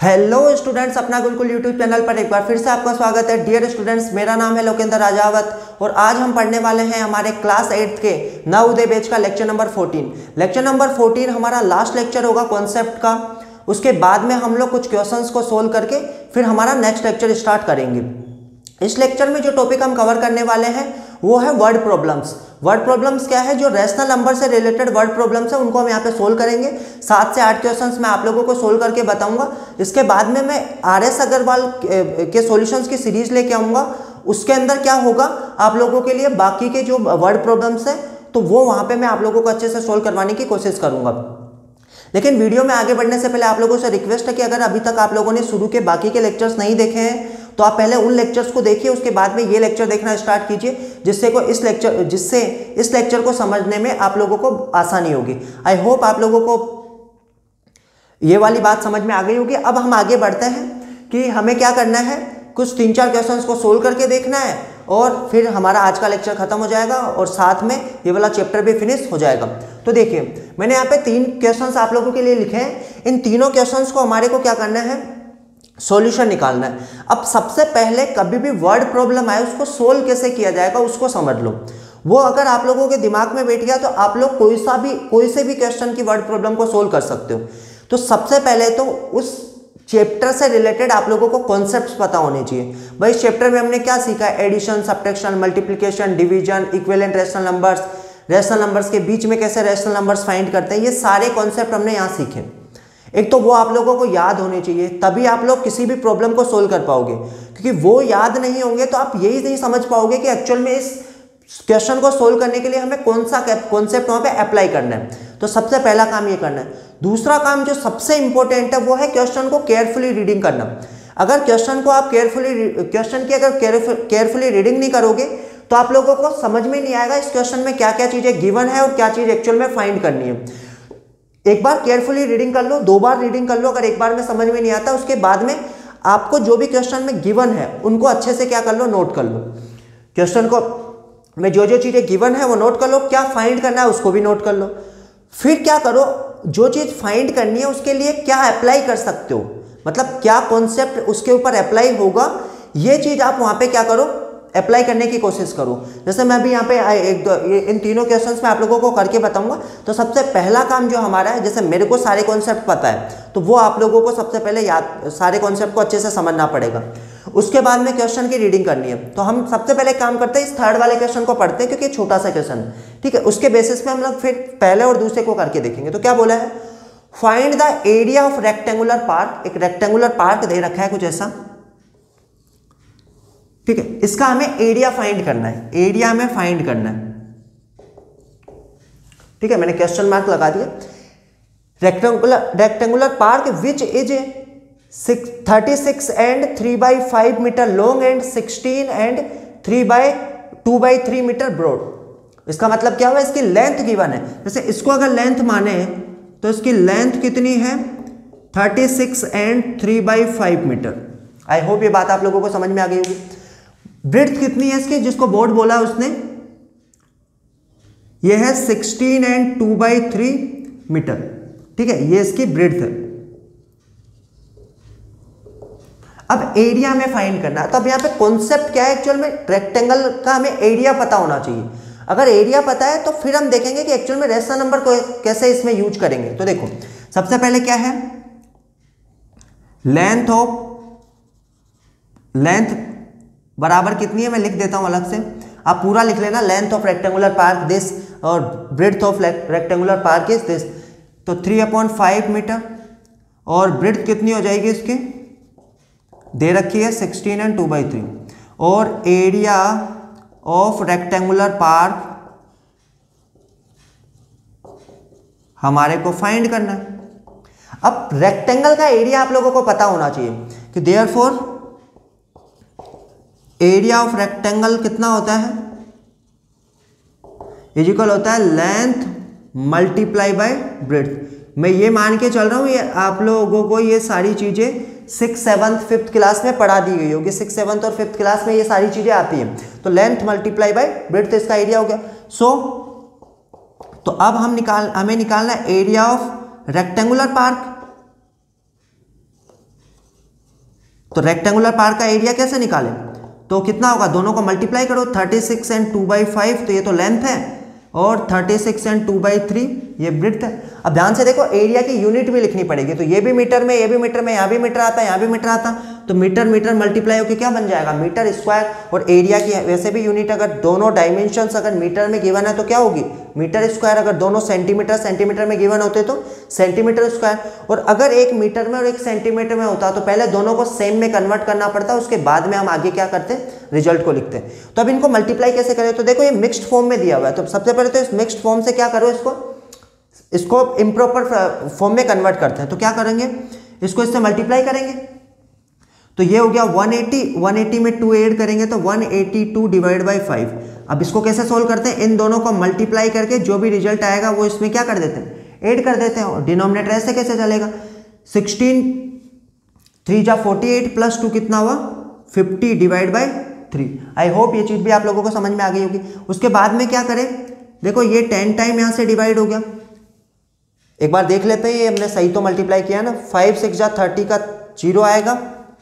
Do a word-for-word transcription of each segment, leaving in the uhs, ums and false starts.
Hello students, अपना Gurukul YouTube channel पर एक बार फिर से आपका स्वागत है। डियर स्टूडेंट्स, मेरा नाम है लोकेंद्र राजावत और आज हम पढ़ने वाले हैं हमारे क्लास एट्थ के नवोदय बैच का lecture number fourteen. Lecture number fourteen हमारा लास्ट लेक्चर होगा कॉन्सेप्ट का। उसके बाद में हम लोग कुछ क्वेश्चंस को सोल्व करके फिर हमारा नेक्स्ट लेक्चर स्टार्ट करेंगे। इस लेक्चर में जो टॉपिक हम कवर करने वाले हैं वो है वर्ड प्रॉब्लम्स। वर्ड प्रॉब्लम्स क्या है? जो रैशनल नंबर से रिलेटेड वर्ड प्रॉब्लम्स है उनको हम यहाँ पे सोल्व करेंगे। सात से आठ क्वेश्चंस मैं आप लोगों को सोल्व करके बताऊंगा। इसके बाद में मैं आर एस अग्रवाल के सॉल्यूशंस की सीरीज लेके आऊँगा। उसके अंदर क्या होगा, आप लोगों के लिए बाकी के जो वर्ड प्रॉब्लम्स हैं तो वो वहाँ पर मैं आप लोगों को अच्छे से सोल्व करवाने की कोशिश करूँगा। लेकिन वीडियो में आगे बढ़ने से पहले आप लोगों से रिक्वेस्ट है कि अगर अभी तक आप लोगों ने शुरू के बाकी के लेक्चर्स नहीं देखे हैं तो आप पहले उन लेक्चर्स को देखिए, उसके बाद में ये लेक्चर देखना स्टार्ट कीजिए, जिससे को इस लेक्चर जिससे इस लेक्चर को समझने में आप लोगों को आसानी होगी। आई होप आप लोगों को ये वाली बात समझ में आ गई होगी। अब हम आगे बढ़ते हैं कि हमें क्या करना है। कुछ तीन चार क्वेश्चंस को सोल्व करके देखना है और फिर हमारा आज का लेक्चर खत्म हो जाएगा और साथ में ये वाला चैप्टर भी फिनिश हो जाएगा। तो देखिए, मैंने यहाँ पे तीन क्वेश्चंस आप लोगों के लिए लिखे हैं। इन तीनों क्वेश्चंस को हमारे को क्या करना है, सॉल्यूशन निकालना है। अब सबसे पहले कभी भी वर्ड प्रॉब्लम आए उसको सोल्व कैसे किया जाएगा उसको समझ लो। वो अगर आप लोगों के दिमाग में बैठ गया तो आप लोग कोई सा भी कोई से भी क्वेश्चन की वर्ड प्रॉब्लम को सोल्व कर सकते हो। तो सबसे पहले तो उस चैप्टर से रिलेटेड आप लोगों को कॉन्सेप्ट्स पता होने चाहिए। भाई इस चैप्टर में हमने क्या सीखा है, addition, subtraction, multiplication, division, equivalent rational numbers, rational numbers के बीच में कैसे रैशनल नंबर्स फाइंड करते हैं, ये सारे कॉन्सेप्ट हमने यहाँ सीखे। एक तो वो आप लोगों को याद होने चाहिए, तभी आप लोग किसी भी प्रॉब्लम को सोल्व कर पाओगे। क्योंकि वो याद नहीं होंगे तो आप यही नहीं समझ पाओगे कि एक्चुअल में इस क्वेश्चन को सोल्व करने के लिए हमें कौन सा कॉन्सेप्ट वहाँ पे अप्लाई करना है। तो सबसे पहला काम ये करना है। दूसरा काम जो सबसे इंपॉर्टेंट है वो है क्वेश्चन को केयरफुली रीडिंग करना। अगर क्वेश्चन को आप केयरफुली क्वेश्चन की अगर केयरफुली रीडिंग नहीं करोगे तो आप लोगों को समझ में नहीं आएगा इस क्वेश्चन में क्या क्या चीज़ें गिवन है और क्या चीज़ एक्चुअल में फाइंड करनी है। एक बार केयरफुली रीडिंग कर लो, दो बार रीडिंग कर लो। अगर एक बार में समझ में नहीं आता उसके बाद में आपको जो भी क्वेश्चन में गिवन है उनको अच्छे से क्या कर लो, नोट कर लो। क्वेश्चन को में जो जो चीज़ें गिवन है वो नोट कर लो, क्या फाइंड करना है उसको भी नोट कर लो। फिर क्या करो, जो चीज़ फाइंड करनी है उसके लिए क्या अप्लाई कर सकते हो, मतलब क्या कॉन्सेप्ट उसके ऊपर अप्लाई होगा, ये चीज़ आप वहाँ पे क्या करो, अप्लाई करने की कोशिश करो। जैसे मैं भी यहाँ पे एक दो इन तीनों क्वेश्चंस में आप लोगों को करके बताऊंगा। तो सबसे पहला काम जो हमारा है, जैसे मेरे को सारे कॉन्सेप्ट पता है तो वो आप लोगों को सबसे पहले याद सारे कॉन्सेप्ट को अच्छे से समझना पड़ेगा। उसके बाद में क्वेश्चन की रीडिंग करनी है। तो हम सबसे पहले काम करते हैं, इस थर्ड वाले क्वेश्चन को पढ़ते हैं क्योंकि छोटा सा क्वेश्चन है, ठीक है। उसके बेसिस पे हम लोग फिर पहले और दूसरे को करके देखेंगे। तो क्या बोला है, find the area of rectangular park. एक रेक्टेंगुलर पार्क दे रखा है कुछ ऐसा, ठीक है। इसका हमें एरिया फाइंड करना है, एरिया हमें फाइंड करना है, ठीक है। मैंने क्वेश्चन मार्क लगा दिया। Rectangular rectangular park which is thirty six and three by five metre long and sixteen and three by two by three metre broad. इसका मतलब क्या हुआ, इसकी लेंथ गिवन है। जैसे इसको अगर लेंथ माने तो इसकी लेंथ कितनी है, thirty six and three by five metre. I hope ये बात आप लोगों को समझ में आ गई होगी। ब्रेड्थ कितनी है इसकी, जिसको बोर्ड बोला उसने, ये है sixteen and two by three metre, ठीक है। ये इसकी ब्रेड्थ है। अब एरिया में फाइंड करना है। तो अब यहाँ पे कॉन्सेप्ट क्या है, एक्चुअल में रेक्टेंगल का हमें एरिया पता होना चाहिए। अगर एरिया पता है तो फिर हम देखेंगे कि एक्चुअल में रैशनल नंबर को कैसे इसमें यूज करेंगे। तो देखो सबसे पहले क्या है, लेंथ ऑफ लेंथ बराबर कितनी है, मैं लिख देता हूं अलग से, आप पूरा लिख लेना। Length of rectangular park this और breadth of rectangular park is this. तो थ्री अपॉन फाइव मीटर और ब्रेड्थ कितनी हो जाएगी इसकी, दे रखी है sixteen and two by three. और एरिया ऑफ रेक्टेंगुलर पार्क हमारे को फाइंड करना है। अब रेक्टेंगल का एरिया आप लोगों को पता होना चाहिए कि देयरफॉर एरिया ऑफ रेक्टेंगल कितना होता है, इक्वल होता है लेंथ मल्टीप्लाई बाय ब्रेड्थ। मैं ये मान के चल रहा हूँ ये आप लोगों को ये सारी चीजें सिक्स सेवन्थ फिफ्थ क्लास में पढ़ा दी गई होगी। सिक्स सेवन्थ और फिफ्थ क्लास में ये सारी चीजें आती हैं। तो लेंथ मल्टीप्लाई बाय ब्रेड्थ इसका एरिया हो गया। सो so, तो अब हम निकाल हमें निकालना है एरिया ऑफ रेक्टेंगुलर पार्क। तो रेक्टेंगुलर पार्क का एरिया कैसे निकालें, तो कितना होगा, दोनों को मल्टीप्लाई करो, thirty six and two by five, तो ये तो लेंथ है, और thirty six and two by three ये ब्रेड्थ है। अब ध्यान से देखो, एरिया की यूनिट भी लिखनी पड़ेगी, तो ये भी मीटर में, ये भी मीटर में, यहाँ भी मीटर आता है, यहाँ भी मीटर आता, तो मीटर मीटर मल्टीप्लाई होकर क्या बन जाएगा, मीटर स्क्वायर। और एरिया की वैसे भी यूनिट अगर दोनों डायमेंशंस अगर मीटर में गिवन है तो क्या होगी, मीटर स्क्वायर। अगर दोनों सेंटीमीटर सेंटीमीटर में गिवन होते तो सेंटीमीटर स्क्वायर। और अगर एक मीटर में और एक सेंटीमीटर में होता तो पहले दोनों को सेम में कन्वर्ट करना पड़ता, उसके बाद में हम आगे क्या करते, रिजल्ट को लिखते। तो अब इनको मल्टीप्लाई कैसे करें, तो देखो ये मिक्स्ड फॉर्म में दिया हुआ है, तो सबसे पहले तो इस मिक्स्ड फॉर्म से क्या करो, इसको इसको इम्प्रॉपर फॉर्म में कन्वर्ट करते हैं। तो क्या करेंगे, इसको इससे मल्टीप्लाई करेंगे, तो ये हो गया वन एटी, वन एटी में टू ऐड करेंगे तो one eighty two divide by five. अब इसको कैसे सोल्व करते हैं, इन दोनों को मल्टीप्लाई करके जो भी रिजल्ट आएगा वो इसमें क्या कर देते हैं, ऐड कर देते हैं। और डिनोमिनेटर ऐसे कैसे चलेगा, सिक्सटीन थ्री जा फोर्टी एट प्लस टू कितना हुआ, fifty divide by three. I hope ये चीज़ भी आप लोगों को समझ में आ गई होगी। उसके बाद में क्या करें, देखो ये टेन टाइम यहाँ से डिवाइड हो गया, एक बार देख लेते हैं, ये हमने सही तो मल्टीप्लाई किया ना, फाइव सिक्स जा थर्टी का जीरो आएगा,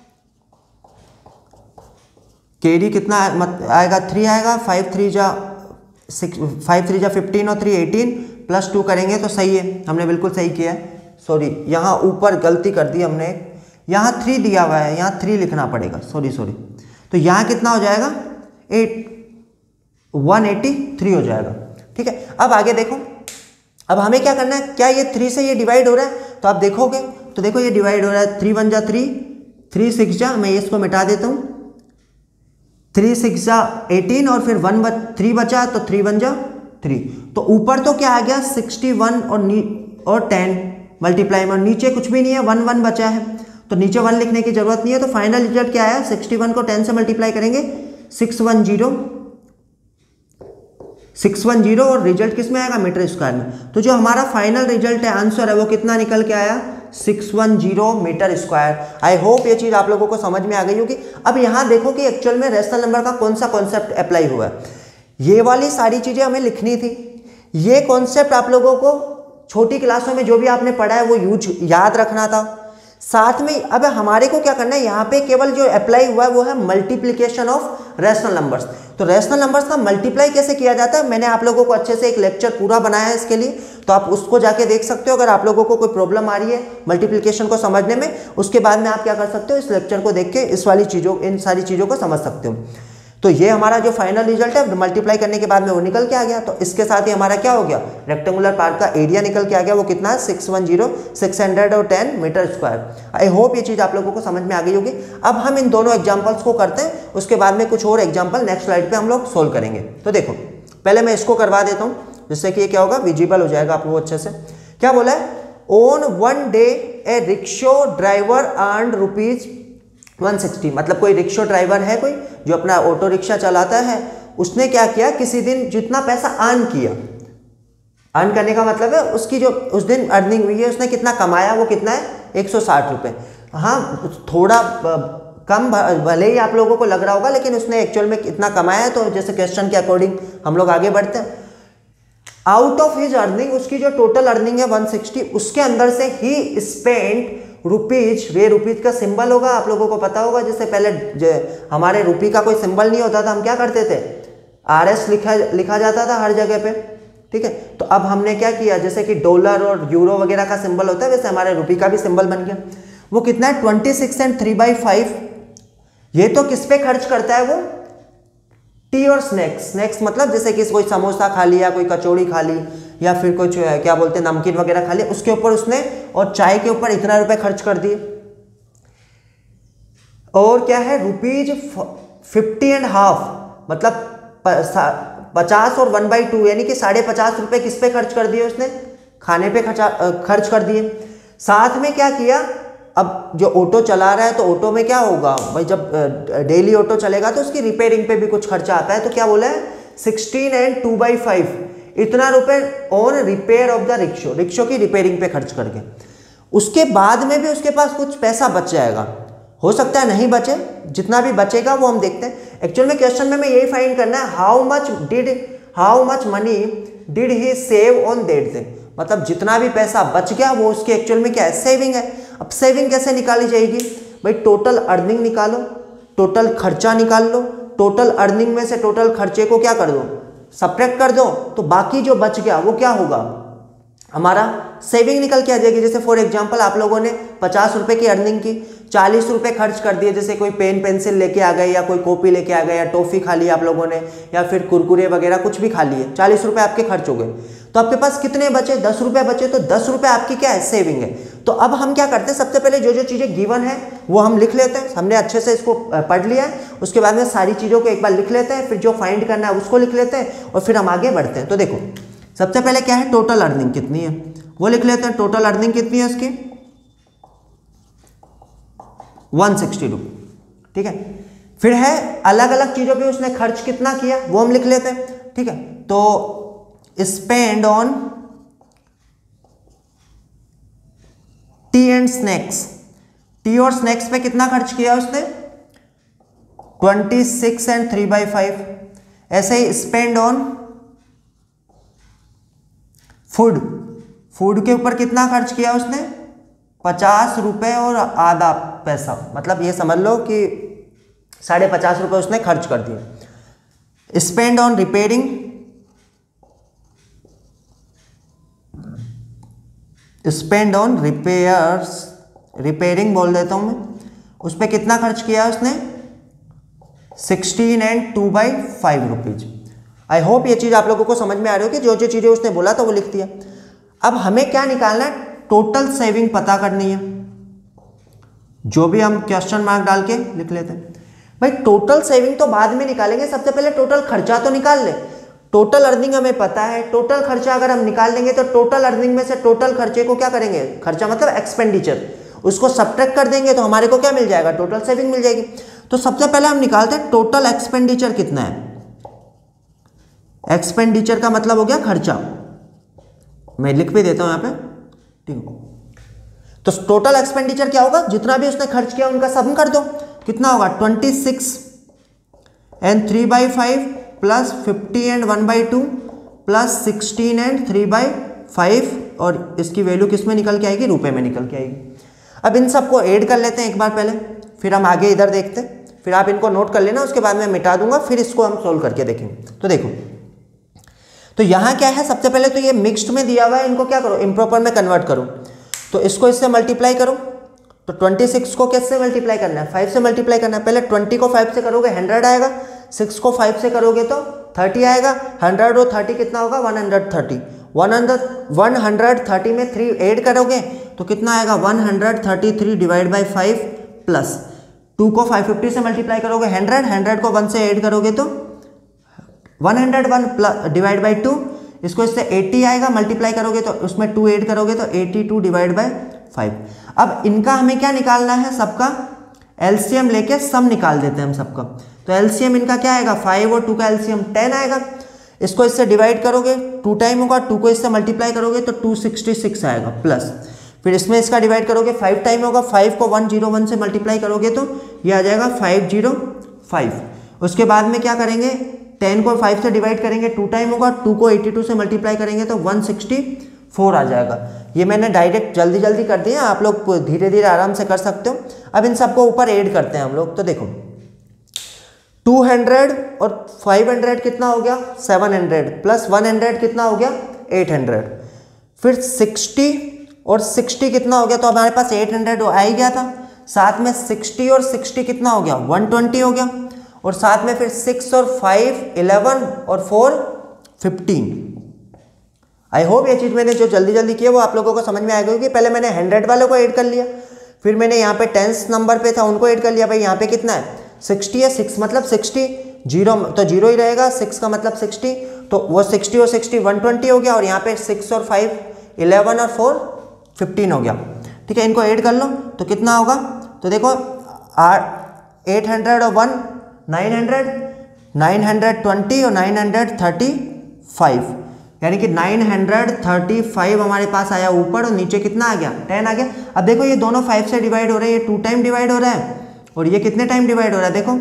केडी कितना आएगा, थ्री आएगा, फाइव थ्री जा सिक्स, फाइव थ्री जा फिफ्टीन और थ्री एटीन, प्लस टू करेंगे तो सही है, हमने बिल्कुल सही किया है। सॉरी यहाँ ऊपर गलती कर दी हमने, यहाँ थ्री दिया हुआ है, यहाँ थ्री लिखना पड़ेगा, सॉरी सॉरी तो यहाँ कितना हो जाएगा, एट वन एटी थ्री हो जाएगा। ठीक है, अब आगे देखो, अब हमें क्या करना है, क्या ये थ्री से ये डिवाइड हो रहा है, तो आप देखोगे तो देखो ये डिवाइड हो रहा है, थ्री वन जा थ्री, थ्री सिक्स जा, मैं इसको मिटा देता हूँ, थ्री सिक्स जा एटीन और फिर वन बच थ्री बचा तो थ्री वन जा थ्री, तो ऊपर तो क्या आ गया सिक्सटी वन और नी और टेन मल्टीप्लाई में, और नीचे कुछ भी नहीं है, वन वन बचा है, तो नीचे वन लिखने की जरूरत नहीं है। तो फाइनल रिजल्ट क्या आया, सिक्सटी वन को टेन से मल्टीप्लाई करेंगे, six one zero six one zero, और रिजल्ट किस में आएगा, मीटर स्क्वायर में। तो जो हमारा फाइनल रिजल्ट है, आंसर है, वो कितना निकल के आया, six one zero metre square. I hope ये चीज़ आप लोगों को समझ में आ गई होगी। अब यहाँ देखो कि एक्चुअल में रेशनल नंबर का कौन सा कॉन्सेप्ट अप्लाई हुआ है, ये वाली सारी चीज़ें हमें लिखनी थी। ये कॉन्सेप्ट आप लोगों को छोटी क्लासों में जो भी आपने पढ़ा है वो यूज याद रखना था। साथ में अब हमारे को क्या करना है, यहाँ पे केवल जो अप्लाई हुआ है वो है मल्टीप्लिकेशन ऑफ रेशनल नंबर्स। तो रेशनल नंबर्स का मल्टीप्लाई कैसे किया जाता है, मैंने आप लोगों को अच्छे से एक लेक्चर पूरा बनाया है इसके लिए, तो आप उसको जाके देख सकते हो। अगर आप लोगों को कोई प्रॉब्लम आ रही है मल्टीप्लिकेशन को समझने में, उसके बाद में आप क्या कर सकते हो, इस लेक्चर को देख के इस वाली चीज़ों इन सारी चीज़ों को समझ सकते हो। तो ये हमारा जो फाइनल रिजल्ट है मल्टीप्लाई करने के बाद में वो निकल के आ गया। तो इसके साथ ही हमारा क्या हो गया, रेक्टेंगुलर पार्ट का एरिया निकल के आ गया, वो कितना है, six one zero six hundred और ten metre square. I hope ये चीज़ आप लोगों को समझ में आ गई होगी। अब हम इन दोनों एग्जाम्पल्स को करते हैं, उसके बाद में कुछ और एग्जाम्पल नेक्स्ट स्लाइड पर हम लोग सोल्व करेंगे। तो देखो पहले मैं इसको करवा देता हूँ, जिससे कि ये क्या होगा, विजिबल हो जाएगा आप लोग अच्छे से। क्या बोला है, on one day a rickshaw driver earn rupees one sixty, मतलब कोई रिक्शा ड्राइवर है कोई जो अपना ऑटो रिक्शा चलाता है, उसने क्या किया, किसी दिन जितना पैसा अर्न किया, अर्न करने का मतलब है उसकी जो उस दिन अर्निंग हुई है, उसने कितना कमाया, वो कितना है, एक सौ साठ रुपये। हाँ थोड़ा कम भले ही आप लोगों को लग रहा होगा, लेकिन उसने एक्चुअल में कितना कमाया है, तो जैसे क्वेश्चन के अकॉर्डिंग हम लोग आगे बढ़ते हैं। आउट ऑफ हिज अर्निंग, उसकी जो टोटल अर्निंग है वन सिक्सटी, उसके अंदर से ही स्पेंड रुपीज, ये रुपीज का सिंबल होगा, आप लोगों को पता होगा, जैसे पहले हमारे रुपी का कोई सिंबल नहीं होता था, हम क्या करते थे, आर एस लिखा लिखा जाता था हर जगह पे। ठीक है, तो अब हमने क्या किया, जैसे कि डॉलर और यूरो वगैरह का सिंबल होता है, वैसे हमारे रुपी का भी सिंबल बन गया। वो कितना है, twenty six and three by five. ये तो किस पे खर्च करता है वो, टी और स्नैक्स। स्नैक्स मतलब जैसे कि कोई समोसा खा लिया, कोई कचौड़ी खा ली, या फिर कुछ क्या बोलते हैं नमकीन वगैरह खा लिया, उसके ऊपर उसने, और चाय के ऊपर इतना रुपए खर्च कर दिए। और क्या है, रुपीज फिफ्टी एंड हाफ, मतलब पचास और वन बाई टू, यानी कि साढ़े पचास रुपए किस पे खर्च कर दिए उसने, खाने पे खर्चा खर्च कर दिए। साथ में क्या किया, अब जो ऑटो चला रहा है तो ऑटो में क्या होगा भाई, जब डेली ऑटो चलेगा तो उसकी रिपेयरिंग पे भी कुछ खर्चा आता है। तो क्या बोला है, sixteen and two by five, इतना रुपए on repair of the rickshaw, rickshaw की रिपेयरिंग पे खर्च करके। उसके बाद में भी उसके पास कुछ पैसा बच जाएगा, हो सकता है नहीं बचे, जितना भी बचेगा वो हम देखते हैं। एक्चुअल में क्वेश्चन में मैं यही फाइंड करना है, how much did how much money did he save on that day, मतलब जितना भी पैसा बच गया वो उसके एक्चुअल में क्या है, सेविंग है। अब सेविंग कैसे निकाली जाएगी, भाई टोटल अर्निंग निकालो, टोटल खर्चा निकाल लो, टोटल अर्निंग में से टोटल खर्चे को क्या कर दो, सब्ट्रैक्ट कर दो, तो बाकी जो बच गया वो क्या होगा, हमारा सेविंग निकल के आ जाएगी। जैसे फॉर एग्जांपल आप लोगों ने पचास रुपए की अर्निंग की, चालीस रुपए खर्च कर दिए, जैसे कोई पेन पेंसिल लेके आ गए या कोई कॉपी लेके आ गए या टॉफी खा ली आप लोगों ने या फिर कुरकुरे वगैरह कुछ भी खा लिए, चालीस रुपए आपके खर्च हो गए, तो आपके पास कितने बचे, दस रुपए बचे, तो दस रुपए आपकी क्या है, सेविंग है। तो अब हम क्या करते हैं, सबसे पहले जो जो चीज़ें गिवन है वो हम लिख लेते हैं, हमने अच्छे से इसको पढ़ लिया है, उसके बाद में सारी चीज़ों को एक बार लिख लेते हैं, फिर जो फाइंड करना है उसको लिख लेते हैं और फिर हम आगे बढ़ते हैं। तो देखो सबसे पहले क्या है, टोटल अर्निंग कितनी है वो लिख लेते हैं। टोटल अर्निंग कितनी है उसकी, वन सिक्सटी रुपये, ठीक है। फिर है अलग अलग चीज़ों पे उसने खर्च कितना किया वो हम लिख लेते हैं, ठीक है। तो spend on tea and snacks, tea और स्नैक्स पे कितना खर्च किया उसने, twenty six and three by five. ऐसे ही स्पेंड ऑन फूड, फूड के ऊपर कितना खर्च किया उसने, पचास रुपए और आधा पैसा, मतलब ये समझ लो कि साढ़े पचास रुपए उसने खर्च कर दिए। Spend on repairing, spend on repairs, repairing बोल देता हूं मैं, उस पर कितना खर्च किया उसने, sixteen and two by five rupees. I hope ये चीज़ आप लोगों को समझ में आ रही हो कि जो जो चीज़ें उसने बोला था वो लिख दिया। अब हमें क्या निकालना है, टोटल सेविंग पता करनी है, जो भी हम क्वेश्चन मार्क डाल के लिख लेते हैं। भाई टोटल सेविंग तो बाद में निकालेंगे, सबसे पहले टोटल खर्चा तो निकाल ले। टोटल अर्निंग हमें पता है, टोटल खर्चा अगर हम निकाल लेंगे तो टोटल अर्निंग में से टोटल खर्चे को क्या करेंगे, खर्चा मतलब एक्सपेंडिचर, उसको सब्ट्रैक्ट कर देंगे तो हमारे को क्या मिल जाएगा, टोटल सेविंग मिल जाएगी। तो सबसे पहले हम निकालते हैं टोटल एक्सपेंडिचर कितना है। एक्सपेंडिचर का मतलब हो गया खर्चा, मैं लिख भी देता हूं यहां पे, ठीक है। तो टोटल एक्सपेंडिचर क्या होगा, जितना भी उसने खर्च किया उनका सम कर दो, कितना होगा, twenty six and three by five plus fifty and one by two plus sixteen and three by five, और इसकी वैल्यू किस में निकल के आएगी, रुपए में निकल के आएगी। अब इन सबको ऐड कर लेते हैं एक बार पहले, फिर हम आगे इधर देखते हैं, फिर आप इनको नोट कर लेना, उसके बाद मैं मिटा दूंगा, फिर इसको हम सोल्व करके देखेंगे। तो देखो तो यहाँ क्या है, सबसे पहले तो ये मिक्स्ड में दिया हुआ है, इनको क्या करो, इम्प्रॉपर में कन्वर्ट करो। तो इसको इससे मल्टीप्लाई करो, तो ट्वेंटी सिक्स को किससे मल्टीप्लाई करना है, फाइव से मल्टीप्लाई करना है। पहले ट्वेंटी को फाइव से करोगे हंड्रेड आएगा, सिक्स को फाइव से करोगे तो थर्टी आएगा, हंड्रेड और थर्टी कितना होगा, one hundred thirty. One hundred one hundred thirty में थ्री ऐड करोगे तो कितना आएगा, one hundred thirty three divide by five plus two को फाइव फिफ्टी से मल्टीप्लाई करोगे हंड्रेड, हंड्रेड को वन से ऐड करोगे तो one hundred one plus divide by two, इसको इससे एटी आएगा, मल्टीप्लाई करोगे तो उसमें टू ऐड करोगे तो eighty two divide by five. अब इनका हमें क्या निकालना है, सबका एलसीएम लेके सम निकाल देते हैं हम सबका। तो एलसीएम इनका क्या आएगा, फाइव और टू का एलसीएम टेन आएगा, इसको इससे डिवाइड करोगे टू टाइम होगा, टू को इससे मल्टीप्लाई करोगे तो टू सिक्सटी सिक्स आएगा प्लस, फिर इसमें इसका डिवाइड करोगे फाइव टाइम होगा, फाइव को वन जीरो वन से मल्टीप्लाई करोगे तो ये आ जाएगा फाइव जीरो फाइव। उसके बाद में क्या करेंगे, टेन को फाइव से डिवाइड करेंगे, टू टाइम होगा, टू को एटी टू से मल्टीप्लाई करेंगे तो वन सिक्सटी फोर आ जाएगा। ये मैंने डायरेक्ट जल्दी जल्दी कर दिया, आप लोग धीरे धीरे आराम से कर सकते हो। अब इन सबको ऊपर ऐड करते हैं हम लोग। तो देखो टू हंड्रेड और फाइव हंड्रेड कितना हो गया, seven hundred plus one hundred कितना हो गया, एट हंड्रेड। फिर सिक्सटी और सिक्सटी कितना हो गया, तो हमारे पास एट हंड्रेड आ ही गया था, साथ में सिक्सटी और सिक्सटी कितना हो गया, वन ट्वेंटी हो गया, और साथ में फिर सिक्स और फाइव इलेवन और फोर फिफ्टीन। आई होप ये चीज़ मैंने जो जल्दी जल्दी की है वो आप लोगों को समझ में आएगा, क्योंकि पहले मैंने हंड्रेड वालों को ऐड कर लिया, फिर मैंने यहाँ पे टेंस नंबर पे था उनको ऐड कर लिया। भाई यहाँ पे कितना है, सिक्सटी है, सिक्स मतलब सिक्सटी, जीरो तो जीरो ही रहेगा, सिक्स का मतलब सिक्सटी, तो वो सिक्सटी और सिक्सटी वन ट्वेंटी हो गया, और यहाँ पे सिक्स और फाइव इलेवन और फोर फिफ्टीन हो गया। ठीक है, इनको ऐड कर लो तो कितना होगा, तो देखो आठ एट हंड्रेड और one nine hundred, nine hundred twenty और नाइन हंड्रेड थर्टी फाइव, यानी कि नाइन हंड्रेड थर्टी फाइव हमारे पास आया ऊपर, और नीचे कितना आ गया, टेन आ गया। अब देखो ये दोनों फाइव से डिवाइड हो रहे हैं, ये टू टाइम डिवाइड हो रहा है, और ये कितने टाइम डिवाइड हो रहा है, देखो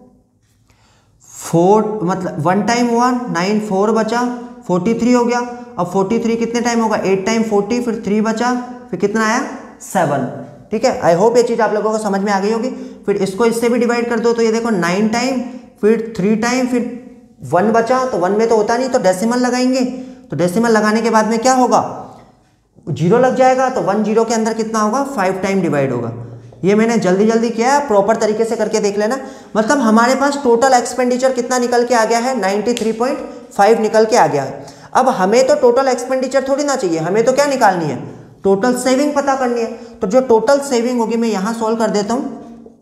फोर मतलब वन टाइम हुआ, नाइन फोर बचा, फोर्टी थ्री हो गया। अब फोर्टी थ्री कितने टाइम होगा, एट टाइम फोर्टी, फिर थ्री बचा, फिर कितना आया सेवन, ठीक है। आई होप ये चीज़ आप लोगों को समझ में आ गई होगी। फिर इसको इससे भी डिवाइड कर दो तो ये देखो नाइन टाइम, फिर थ्री टाइम, फिर वन बचा तो वन में तो होता नहीं तो डेसिमल लगाएंगे, तो डेसिमल लगाने के बाद में क्या होगा, जीरो लग जाएगा, तो वन जीरो के अंदर कितना होगा, फाइव टाइम डिवाइड होगा। ये मैंने जल्दी जल्दी किया है, प्रॉपर तरीके से करके देख लेना। मतलब हमारे पास टोटल एक्सपेंडिचर कितना निकल के आ गया है, नाइन्टी थ्री पॉइंट फाइव निकल के आ गया है। अब हमें तो टोटल एक्सपेंडिचर थोड़ी ना चाहिए, हमें तो क्या निकालनी है, टोटल सेविंग पता करनी है। तो जो टोटल सेविंग होगी मैं यहां सोल्व कर देता हूं।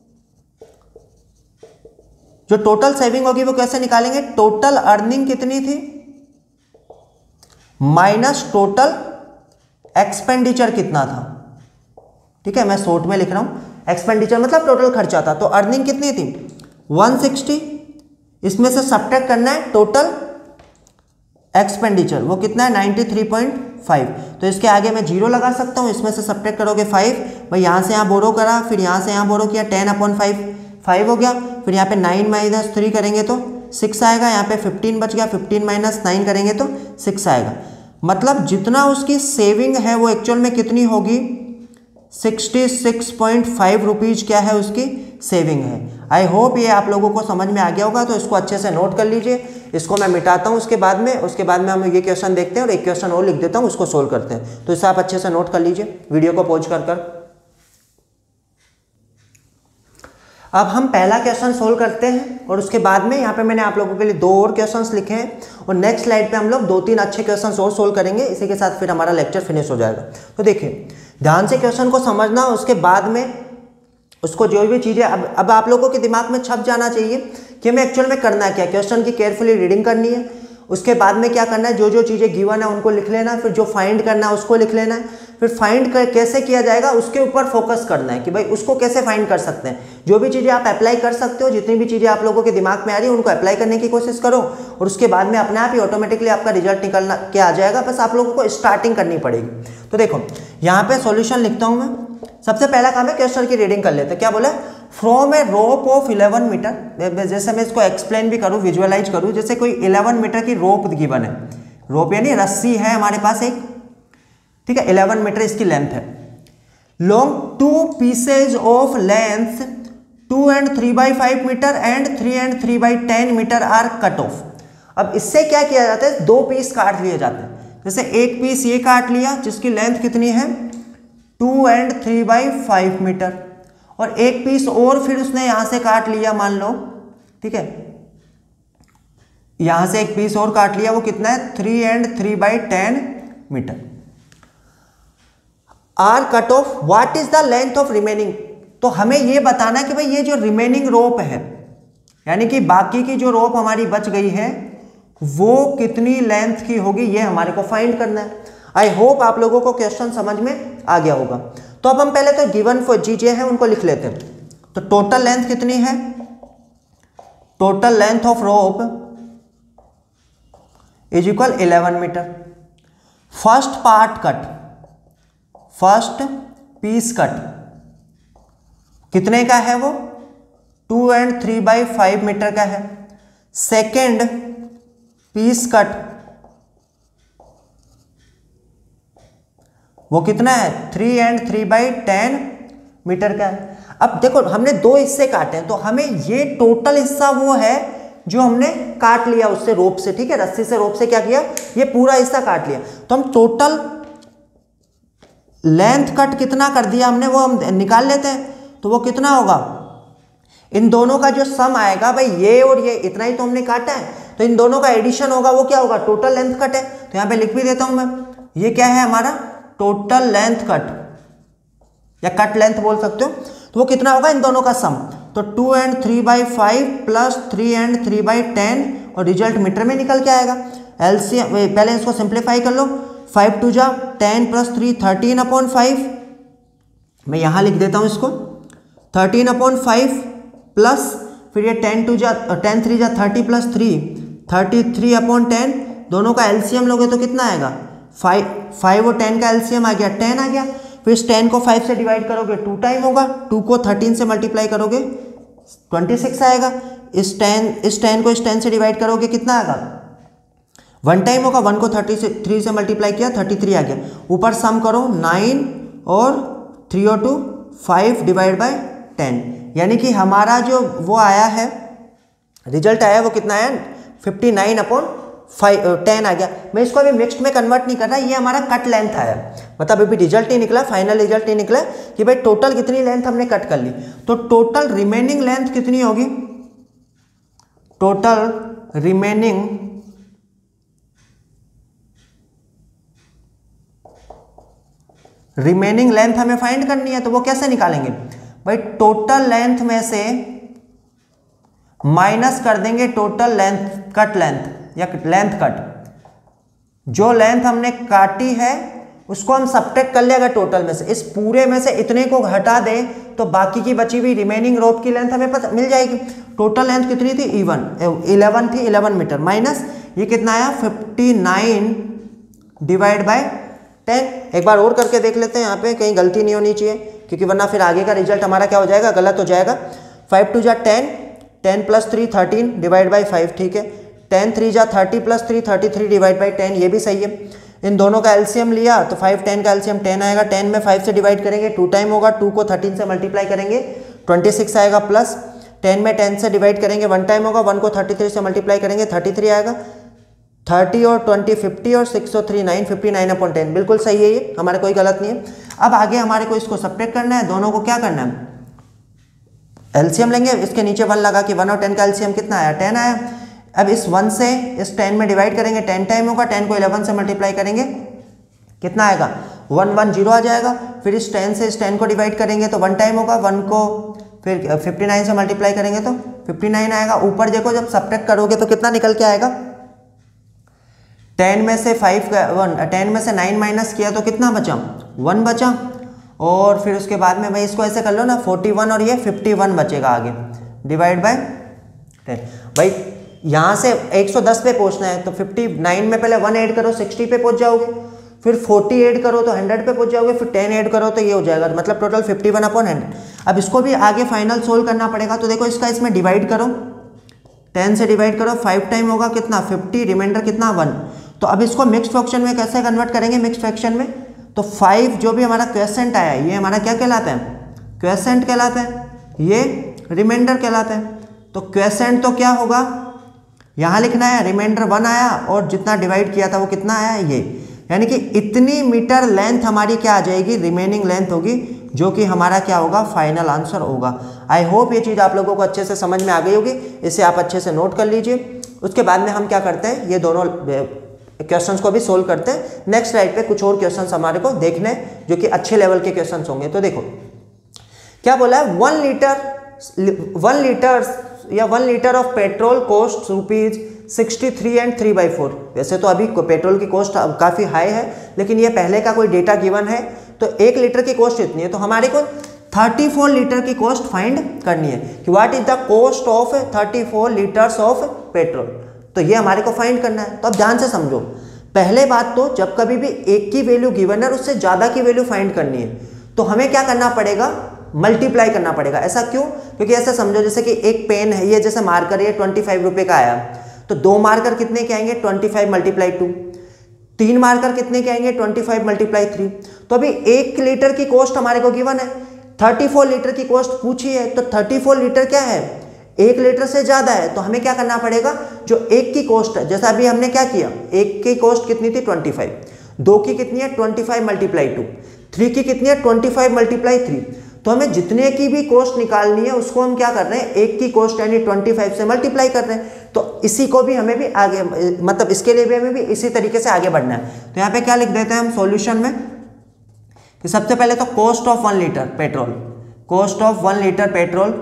जो टोटल सेविंग होगी वो कैसे निकालेंगे, टोटल अर्निंग कितनी थी माइनस टोटल एक्सपेंडिचर कितना था। ठीक है, मैं शॉर्ट में लिख रहा हूं, एक्सपेंडिचर मतलब टोटल खर्चा था, तो अर्निंग कितनी थी वन सिक्सटी, इसमें से सब्ट्रैक्ट करना है टोटल एक्सपेंडिचर, वो कितना है नाइन्टी थ्री पॉइंट फाइव। तो इसके आगे मैं जीरो लगा सकता हूँ, इसमें से सब्ट्रैक्ट करोगे फाइव, भाई यहाँ से यहाँ बोरो करा, फिर यहाँ से यहाँ बोरो किया, टेन अपॉन फाइव फाइव हो गया, फिर यहाँ पे नाइन माइनस थ्री करेंगे तो सिक्स आएगा, यहाँ पे फिफ्टीन बच गया, फिफ्टीन माइनस नाइन करेंगे तो सिक्स आएगा। मतलब जितना उसकी सेविंग है वो एक्चुअल में कितनी होगी, sixty six point five rupees क्या है उसकी सेविंग है। आई होप ये आप लोगों को समझ में आ गया होगा, तो इसको अच्छे से नोट कर लीजिए। इसको मैं मिटाता हूँ उसके बाद में, उसके बाद में हम ये क्वेश्चन देखते हैं और एक क्वेश्चन और लिख देता हूँ, उसको सोल्व करते हैं। तो इसे आप अच्छे से नोट कर लीजिए वीडियो को पॉज कर कर। अब हम पहला क्वेश्चन सोल्व करते हैं और उसके बाद में यहाँ पे मैंने आप लोगों के लिए दो और क्वेश्चंस लिखे हैं और नेक्स्ट स्लाइड पे हम लोग दो तीन अच्छे क्वेश्चंस और सोल्व करेंगे। इसी के साथ फिर हमारा लेक्चर फिनिश हो जाएगा। तो देखिए ध्यान से क्वेश्चन को समझना, उसके बाद में उसको जो भी चीज़ें अब अब आप लोगों के दिमाग में छप जाना चाहिए कि हमें एक्चुअल में करना है क्या। क्वेश्चन की केयरफुली रीडिंग करनी है, उसके बाद में क्या करना है, जो जो चीज़ें गिवन है उनको लिख लेना, फिर जो फाइंड करना है उसको लिख लेना है, फिर फाइंड कर कैसे किया जाएगा उसके ऊपर फोकस करना है कि भाई उसको कैसे फाइंड कर सकते हैं। जो भी चीज़ें आप अप्लाई कर सकते हो, जितनी भी चीज़ें आप लोगों के दिमाग में आ रही है उनको अप्लाई करने की कोशिश करो और उसके बाद में अपने आप ही ऑटोमेटिकली आपका रिजल्ट निकलना के आ जाएगा। बस आप लोगों को स्टार्टिंग करनी पड़ेगी। तो देखो यहाँ पे सॉल्यूशन लिखता हूँ मैं। सबसे पहला काम है क्वेश्चन की रीडिंग कर लेते हैं। क्या बोला, from a rope of eleven metre, जैसे मैं इसको एक्सप्लेन भी करूँ, विजुअलाइज करूँ, जैसे कोई इलेवन मीटर की रोप गिवन है, रोप यानी रस्सी है हमारे पास एक, ठीक है, इलेवन मीटर इसकी लेंथ है। Long two pieces of length two and three by five metre and three and three by ten metre are cut off. अब इससे क्या किया जाता है, दो पीस काट लिए जाते हैं। जैसे एक पीस ये काट लिया जिसकी लेंथ कितनी है two and three by five metre, और एक पीस और फिर उसने यहां से काट लिया, मान लो, ठीक है, यहां से एक पीस और काट लिया, वो कितना है three and three by ten metre. Are cut off, what is the length of remaining. तो हमें यह बताना है कि भाई ये जो रिमेनिंग रोप है, यानी कि बाकी की जो रोप हमारी बच गई है वो कितनी लेंथ की होगी, ये हमारे को फाइंड करना है। आई होप आप लोगों को क्वेश्चन समझ में आ गया होगा। तो अब हम पहले तो गिवन चीजें हैं उनको लिख लेते हैं। तो टोटल लेंथ कितनी है, total length of rope is equal eleven metre. First part cut, first piece cut कितने का है, वो two and three by five metre का है। सेकेंड पीस कट वो कितना है, three and three by ten metre का है। अब देखो हमने दो हिस्से काटे हैं, तो हमें ये टोटल हिस्सा वो है जो हमने काट लिया उससे, रोप से, ठीक है, रस्सी से रोप से क्या किया, ये पूरा हिस्सा काट लिया। तो हम टोटल लेंथ कट कितना कर दिया हमने वो हम निकाल लेते हैं। तो वो कितना होगा, इन दोनों का जो सम आएगा, भाई ये और ये इतना ही तो हमने काटा है, तो इन दोनों का एडिशन होगा, वो क्या होगा, टोटल लेंथ कट है। तो यहाँ पे लिख भी देता हूं मैं, ये क्या है हमारा टोटल लेंथ कट या कट लेंथ बोल सकते हो। तो वो कितना होगा, इन दोनों का सम। तो two and three by five plus three and three by ten और रिजल्ट मीटर में निकल के आएगा। एलसीएम पहले इसको सिंप्लीफाई कर लो, फाइव टू जा ten plus three thirteen upon five, मैं यहां लिख देता हूं इसको, थर्टीन अपॉन फाइव प्लस फिर ये टेन टू जा टेन थ्री जा thirty plus three thirty three upon ten, दोनों का एलसीएम लोगे तो कितना आएगा, फाइव फाइव और टेन का एलसीएम आ गया, टेन आ गया। फिर इस टेन को फाइव से डिवाइड करोगे टू टाइम होगा, टू को थर्टीन से मल्टीप्लाई करोगे ट्वेंटी सिक्स आएगा। इस टेन इस टेन को इस टेन से डिवाइड करोगे कितना आएगा, वन टाइम होगा, वन को थर्टी से थ्री से मल्टीप्लाई किया थर्टी थ्री आ गया। ऊपर सम करो, नाइन और थ्री और two five divide by ten, यानी कि हमारा जो वो आया है रिजल्ट आया वो कितना आया fifty nine upon five ten आ गया। मैं इसको अभी मिक्स्ड में कन्वर्ट नहीं कर रहा, ये हमारा कट लेंथ आया, मतलब अभी रिजल्ट नहीं निकला, फाइनल रिजल्ट नहीं निकला कि भाई टोटल कितनी लेंथ हमने कट कर ली। तो टोटल रिमेनिंग लेंथ कितनी होगी, टोटल रिमेनिंग रिमेनिंग लेंथ हमें फाइंड करनी है। तो वो कैसे निकालेंगे भाई, टोटल लेंथ में से माइनस कर देंगे टोटल लेंथ कट लेंथ या लेंथ कट, जो लेंथ हमने काटी है उसको हम सब्ट्रैक्ट कर लेगा टोटल में से, इस पूरे में से इतने को हटा दें तो बाकी की बची हुई रिमेनिंग रोप की लेंथ हमें पता मिल जाएगी। टोटल लेंथ कितनी थी, इवन इलेवन थी, इलेवन मीटर माइनस ये कितना आया fifty nine divide by ten. एक बार और करके देख लेते हैं, यहाँ पे कहीं गलती नहीं होनी चाहिए क्योंकि वरना फिर आगे का रिजल्ट हमारा क्या हो जाएगा, गलत हो जाएगा। फाइव टू जा ten, ten plus three thirteen divide by five, ठीक है। टेन थ्री जा thirty plus three thirty three divide by ten, ये भी सही है। इन दोनों का एलसीएम लिया तो फाइव टेन का एलसीएम टेन आएगा, टेन में फाइव से डिवाइड करेंगे टू टाइम होगा, टू को थर्टीन से मल्टीप्लाई करेंगे ट्वेंटी सिक्स आएगा, प्लस टेन में टेन से डिवाइड करेंगे वन टाइम होगा, वन को थर्टी थ्री से मल्टीप्लाई करेंगे थर्टी थ्री आएगा, थर्टी और ट्वेंटी फिफ्टी और सिक्स और three nine, fifty nine upon ten, बिल्कुल सही है ये, हमारे कोई गलत नहीं है। अब आगे हमारे को इसको सब्ट्रैक्ट करना है, दोनों को क्या करना है, एलसीएम लेंगे, इसके नीचे वन लगा कि वन और टेन का एलसीएम कितना आया, टेन आया। अब इस वन से इस टेन में डिवाइड करेंगे, टेन टाइम होगा, टेन को इलेवन से मल्टीप्लाई करेंगे कितना आएगा, वन वन जीरो आ जाएगा। फिर इस टेन से इस टेन को डिवाइड करेंगे तो वन टाइम होगा, वन को फिर फिफ्टी नाइन से मल्टीप्लाई करेंगे तो फिफ्टी नाइन आएगा। ऊपर देखो जब सब्ट्रैक्ट करोगे तो कितना निकल के आएगा, टेन में से फाइव वन टेन में से नाइन माइनस किया तो कितना बचा, वन बचा। और फिर उसके बाद में भाई इसको ऐसे कर लो ना, फोर्टी वन और ये फिफ्टी वन बचेगा आगे डिवाइड बाय टेन। भाई यहाँ से एक सौ दस पे पहुँचना है तो फिफ्टी नाइन में पहले वन ऐड करो सिक्सटी पे पहुँच जाओगे, फिर फोर्टी ऐड करो तो हंड्रेड पे पहुँच जाओगे, फिर टेन ऐड करो तो ये हो जाएगा, मतलब total fifty one upon hundred. अब इसको भी आगे फाइनल सोल्व करना पड़ेगा। तो देखो इसका इसमें डिवाइड करो, टेन से डिवाइड करो, फाइव टाइम होगा कितना फिफ्टी, रिमाइंडर कितना वन। तो अब इसको मिक्स्ड फ्रैक्शन में कैसे कन्वर्ट करेंगे, मिक्स्ड फ्रैक्शन में तो फाइव जो भी हमारा क्वेश्चन आया ये हमारा क्या कहलाता है, क्वेश्चन कहलाता है, ये रिमाइंडर कहलाता है। तो क्वेश्चन तो क्या होगा, यहाँ लिखना है रिमाइंडर वन आया और जितना डिवाइड किया था वो कितना आया ये, यानी कि इतनी मीटर लेंथ हमारी क्या आ जाएगी, रिमेनिंग लेंथ होगी, जो कि हमारा क्या होगा, फाइनल आंसर होगा। आई होप ये चीज़ आप लोगों को अच्छे से समझ में आ गई होगी, इसे आप अच्छे से नोट कर लीजिए। उसके बाद में हम क्या करते हैं, ये दोनों क्वेश्चंस को भी सोल्व करते हैं। नेक्स्ट स्लाइड पे कुछ और क्वेश्चंस हमारे को देखने हैं जो कि अच्छे लेवल के क्वेश्चंस होंगे। तो देखो क्या बोला है, वन लीटर वन लीटर या one litre of petrol cost rupees sixty three and three by four. वैसे तो अभी पेट्रोल की कॉस्ट काफ़ी हाई है, लेकिन ये पहले का कोई डेटा गिवन है, तो एक लीटर की कॉस्ट इतनी है, तो हमारे को थर्टी फोर लीटर की कॉस्ट फाइंड करनी है कि what is the cost of thirty four litres of petrol. तो ये हमारे को फाइंड करना है। तो अब ध्यान से समझो, पहले बात तो जब कभी भी एक की वैल्यू गिवन है और उससे ज़्यादा की वैल्यू फाइंड करनी है तो हमें क्या करना पड़ेगा, मल्टीप्लाई करना पड़ेगा। ऐसा क्यों, क्योंकि ऐसा समझो जैसे कि एक पेन है, ये जैसे मार्कर है ट्वेंटी फाइव रुपये का आया, तो दो मार्कर कितने के आएंगे, ट्वेंटी फाइव मल्टीप्लाई टू। तीन मार्कर कितने के आएंगे, ट्वेंटी फाइव मल्टीप्लाई थ्री। तो अभी एक लीटर की कॉस्ट हमारे को गिवन है, थर्टी फोर लीटर की कॉस्ट पूछी है, तो थर्टी फोर लीटर क्या है, एक लीटर से ज़्यादा है। तो हमें क्या करना पड़ेगा, जो एक की कॉस्ट है, जैसा अभी हमने क्या किया, एक की कॉस्ट कितनी थी ट्वेंटी फाइव, दो की कितनी है twenty five multiply two, three की कितनी है ट्वेंटी फाइव मल्टीप्लाई थ्री। तो हमें जितने की भी कॉस्ट निकालनी है उसको हम क्या कर रहे हैं, एक की कॉस्ट यानी ट्वेंटी फाइव से मल्टीप्लाई कर रहे हैं। तो इसी को भी हमें भी आगे, मतलब इसके लिए भी हमें भी इसी तरीके से आगे बढ़ना है। तो यहाँ पे क्या लिख देते हैं हम सॉल्यूशन में कि सबसे पहले तो cost of one litre petrol, cost of one litre petrol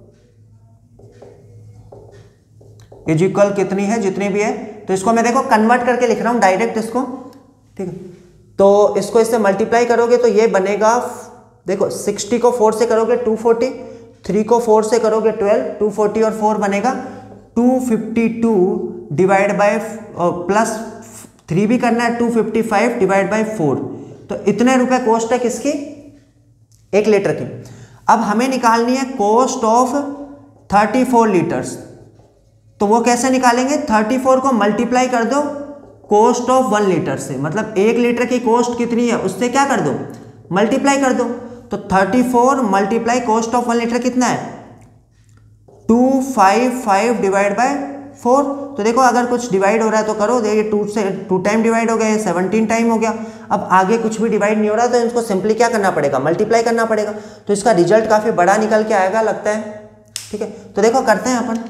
is equal कितनी है, जितनी भी है। तो इसको मैं देखो कन्वर्ट करके लिख रहा हूं डायरेक्ट इसको, ठीक है। तो इसको इससे मल्टीप्लाई करोगे तो ये बनेगा, देखो सिक्सटी को फोर से करोगे टू फोर्टी, थ्री को फोर से करोगे ट्वेल्व, टू फोर्टी और फोर बनेगा two fifty two divide by plus three भी करना है two fifty five divide by four. तो इतने रुपए कॉस्ट है किसकी, एक लीटर की। अब हमें निकालनी है cost of thirty four litres. तो वो कैसे निकालेंगे, थर्टी फोर को मल्टीप्लाई कर दो कॉस्ट ऑफ वन लीटर से, मतलब एक लीटर की कॉस्ट कितनी है उससे क्या कर दो, मल्टीप्लाई कर दो। तो thirty four multiply cost of one litre कितना है, two five five divide by four. तो देखो अगर कुछ डिवाइड हो रहा है तो करो, ये टू से टू टाइम डिवाइड हो गया, सेवनटीन टाइम हो गया। अब आगे कुछ भी डिवाइड नहीं हो रहा तो इसको सिंपली क्या करना पड़ेगा, मल्टीप्लाई करना पड़ेगा। तो इसका रिजल्ट काफ़ी बड़ा निकल के आएगा लगता है, ठीक है। तो देखो करते हैं अपन,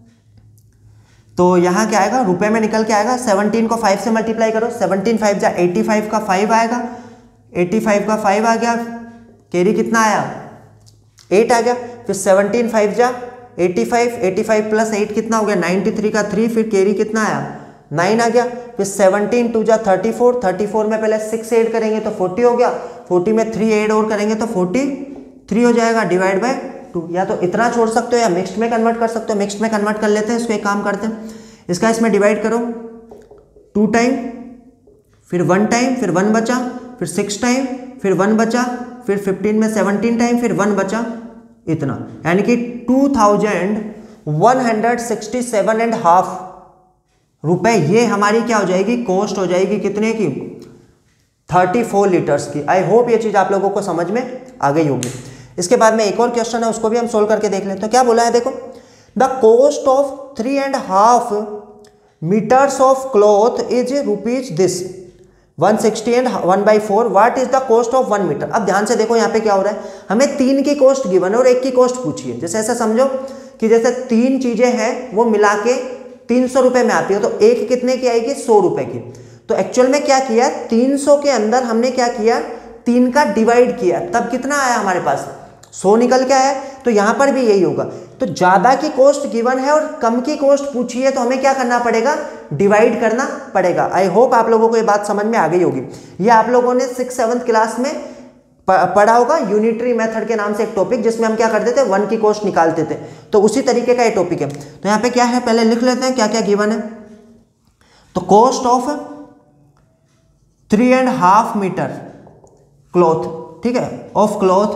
तो यहाँ क्या आएगा, रुपए में निकल के आएगा। सेवनटीन को फाइव से मल्टीप्लाई करो, सेवनटीन फाइव जा एटी फाइव का फाइव आएगा, एटी फाइव का फाइव आ गया, कैरी कितना आया, एट आ गया। फिर सेवनटीन फाइव जा eighty five, eighty five plus eight कितना हो गया, नाइन्टी थ्री का थ्री, फिर कैरी कितना आया, नाइन आ गया। फिर सेवनटीन टू जा थर्टी फोर, थर्टी फोर में पहले सिक्स ऐड करेंगे तो फोर्टी हो गया, फोर्टी में थ्री ऐड और करेंगे तो फोर्टी थ्री हो जाएगा डिवाइड बाय टू। या तो इतना छोड़ सकते हो या मिक्स्ड में कन्वर्ट कर सकते हो। मिक्स्ड में कन्वर्ट कर लेते हैं, इसको एक काम करते हैं, इसका इसमें डिवाइड करो, टू टाइम फिर वन टाइम फिर वन बचा, फिर सिक्स टाइम फिर वन बचा, फिर फिफ्टीन में सेवनटीन टाइम फिर वन बचा, इतना, यानी कि two thousand one hundred sixty seven and half रुपए ये हमारी क्या हो जाएगी, कॉस्ट हो जाएगी कितने की, थर्टी फोर लीटर्स की। आई होप ये चीज आप लोगों को समझ में आ गई होगी। इसके बाद में एक और क्वेश्चन है, उसको भी हम सोल्व करके देख लेते हैं। तो क्या बोला है देखो, the cost of three and half metres of cloth is rupees this, one sixty and one by four, what is the cost of one metre. अब ध्यान से देखो यहाँ पे क्या हो रहा है, हमें तीन की कॉस्ट गिवन है और एक की कॉस्ट पूछी है। जैसे ऐसा समझो कि जैसे तीन चीजें हैं वो मिला के तीन सौ रुपए में आती है, तो एक कितने की आएगी, सौ रुपए की। तो एक्चुअल में क्या किया, तीन सौ के अंदर हमने क्या किया, तीन का डिवाइड किया, तब कितना आया हमारे पास, सौ निकल के आया। तो यहां पर भी यही होगा। तो ज्यादा की कॉस्ट गिवन है और कम की कॉस्ट पूछी है, तो हमें क्या करना पड़ेगा, डिवाइड करना पड़ेगा। आई होप आप लोगों को ये बात समझ में आ गई होगी। ये आप लोगों ने सिक्स सेवन्थ क्लास में पढ़ा होगा, यूनिटरी मेथड के नाम से एक टॉपिक, जिसमें हम क्या करते थे, वन की कॉस्ट निकालते थे। तो उसी तरीके का ये टॉपिक है। तो यहाँ पे क्या है, पहले लिख लेते हैं क्या क्या गिवन है। तो cost of three and half metre cloth, ठीक है, ऑफ क्लॉथ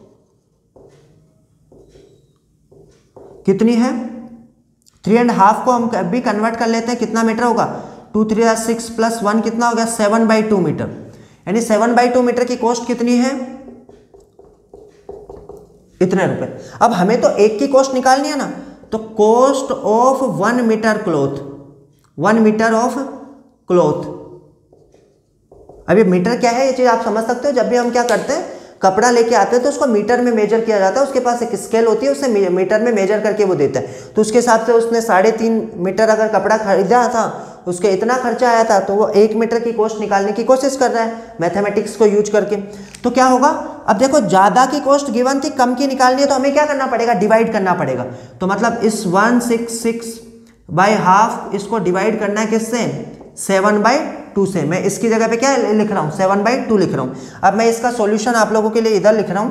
कितनी है, थ्री एंड हाफ को हम भी कन्वर्ट कर लेते हैं, कितना मीटर होगा, two three six plus one कितना हो गया, सेवन बाई टू मीटर, यानी सेवन बाई टू मीटर की कॉस्ट कितनी है, इतने रुपए। अब हमें तो एक की कॉस्ट निकालनी है ना, तो cost of one metre cloth, one metre of cloth. अभी मीटर क्या है, ये चीज आप समझ सकते हो। जब भी हम क्या करते हैं, कपड़ा लेके आते हैं तो उसको मीटर में मेजर किया जाता है, उसके पास एक स्केल होती है, उससे मीटर में मेजर करके वो देता है। तो उसके हिसाब से उसने साढ़े तीन मीटर अगर कपड़ा खरीदा था, उसके इतना खर्चा आया था, तो वो एक मीटर की कॉस्ट निकालने की कोशिश कर रहा है मैथमेटिक्स को यूज करके। तो क्या होगा, अब देखो ज्यादा की कॉस्ट गिवन थी, कम की निकालनी है, तो हमें क्या करना पड़ेगा, डिवाइड करना पड़ेगा। तो मतलब इस one six six by half इसको डिवाइड करना है किससे, सेवन बाई टू से। मैं इसकी जगह पे क्या लिख रहा हूं, सेवन बाई टू लिख रहा हूं। अब मैं इसका सॉल्यूशन आप लोगों के लिए इधर लिख रहा हूं,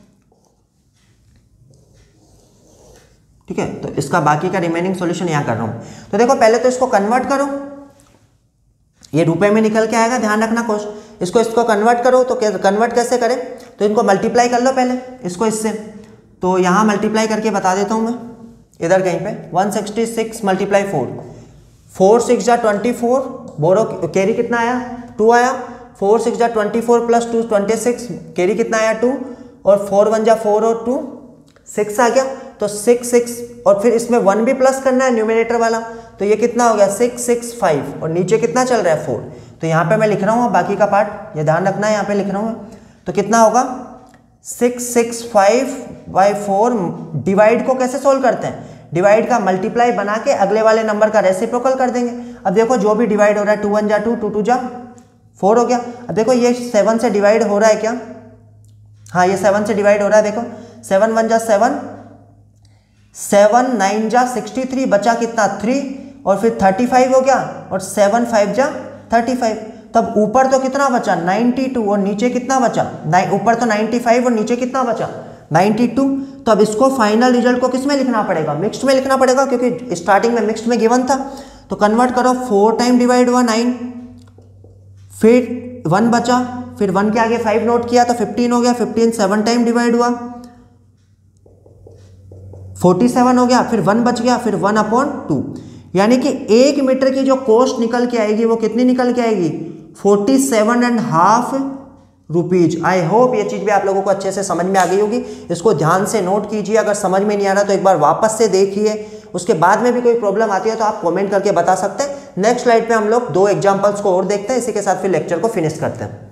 ठीक है। तो इसका बाकी का रिमेनिंग सॉल्यूशन यहां कर रहा हूं। तो देखो पहले तो इसको कन्वर्ट करो, ये रुपए में निकल के आएगा, ध्यान रखना कॉस्ट। इसको इसको कन्वर्ट करो, तो कन्वर्ट कैसे करें, तो इनको मल्टीप्लाई कर लो पहले इसको इससे। तो यहां मल्टीप्लाई करके बता देता हूं मैं, इधर कहीं पे one sixty six multiply four, four six जा ट्वेंटी फोर, बोरो कैरी कितना आया, टू आया। फोर सिक्स जा twenty four plus two twenty six, carry कितना आया, टू। और फोर वन जा फोर और टू सिक्स आ गया। तो सिक्स सिक्स और फिर इसमें वन भी प्लस करना है न्यूमरेटर वाला, तो ये कितना हो गया, सिक्स सिक्स फाइव, और नीचे कितना चल रहा है, फोर। तो यहाँ पे मैं लिख रहा हूँ बाकी का पार्ट, ये ध्यान रखना है, यहाँ पे लिख रहा हूँ। तो कितना होगा, six six five by four. Divide को कैसे सोल्व करते हैं, डिवाइड का मल्टीप्लाई बना के अगले वाले नंबर का रेसिप्रोकल कर देंगे। अब देखो जो भी डिवाइड हो रहा है, टू वन जा टू, टू टू जा फोर हो गया। अब देखो ये सेवन से डिवाइड हो रहा है क्या, हाँ ये सेवन से डिवाइड हो रहा है। देखो सेवन वन जा सेवन, सेवन नाइन जा सिक्सटी थ्री, बचा कितना, थ्री, और फिर थर्टी फाइव हो गया, और सेवन फाइव जा थर्टी फाइव। तब ऊपर तो कितना बचा, नाइन्टी टू, और नीचे कितना बचा, ऊपर तो नाइन्टी फाइव और नीचे कितना बचा, नाइन्टी टू। तो अब इसको फाइनल रिजल्ट को किस में लिखना पड़ेगा, मिक्स्ड में लिखना पड़ेगा, क्योंकि स्टार्टिंग में मिक्स्ड में गिवन था। तो कन्वर्ट करो, फोर टाइम डिवाइड हुआ नाइन, फिर वन बचा, फिर वन के आगे फाइव नोट किया तो फिफ्टीन हो गया, फिफ्टीन सेवन टाइम डिवाइड हुआ फोर्टी सेवन हो गया, फिर वन बच गया, फिर वन अपॉन टू। यानी कि एक मीटर की जो कॉस्ट निकल के आएगी वो कितनी निकल के आएगी, forty seven and half rupees. I hope ये चीज़ भी आप लोगों को अच्छे से समझ में आ गई होगी। इसको ध्यान से नोट कीजिए, अगर समझ में नहीं आ रहा तो एक बार वापस से देखिए, उसके बाद में भी कोई प्रॉब्लम आती है तो आप कमेंट करके बता सकते हैं। नेक्स्ट स्लाइड पे हम लोग दो एग्जांपल्स को और देखते हैं, इसी के साथ फिर लेक्चर को फिनिश करते हैं।